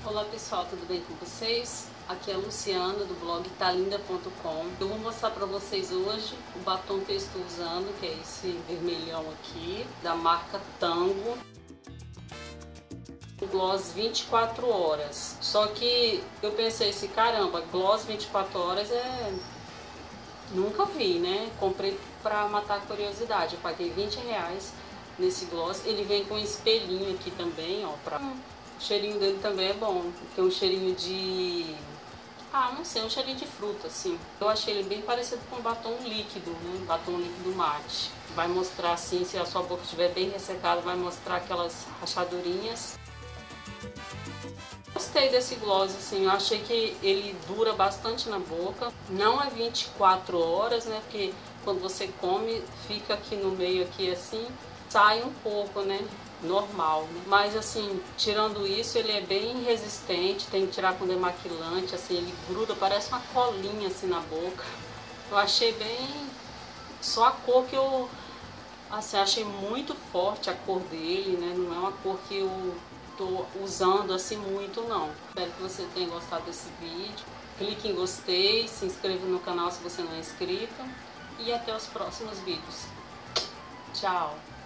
Olá pessoal, tudo bem com vocês? Aqui é a Luciana do blog talinda.com. Eu vou mostrar para vocês hoje o batom que eu estou usando, que é esse vermelhão aqui, da marca Tango. Gloss 24 horas. Só que eu pensei assim, caramba, gloss 24 horas nunca vi, né? Comprei para matar a curiosidade. Eu paguei R$20 nesse gloss. Ele vem com um espelhinho aqui também, ó, O cheirinho dele também é bom. Tem um cheirinho de... não sei, um cheirinho de fruta, assim. Eu achei ele bem parecido com batom líquido, né? Batom líquido mate. Vai mostrar assim, se a sua boca estiver bem ressecada, vai mostrar aquelas rachadurinhas. Gostei desse gloss, assim, eu achei que ele dura bastante na boca. Não é 24 horas, né? Porque quando você come, fica aqui no meio, aqui assim, sai um pouco, né? Normal, né? Mas assim, tirando isso, ele é bem resistente, tem que tirar com demaquilante, assim, ele gruda, parece uma colinha assim na boca. Eu achei bem... Só a cor que eu... Assim, achei muito forte a cor dele, né? Não é uma cor que eu tô usando assim muito, não. Espero que você tenha gostado desse vídeo. Clique em gostei, se inscreva no canal se você não é inscrito. E até os próximos vídeos. Tchau!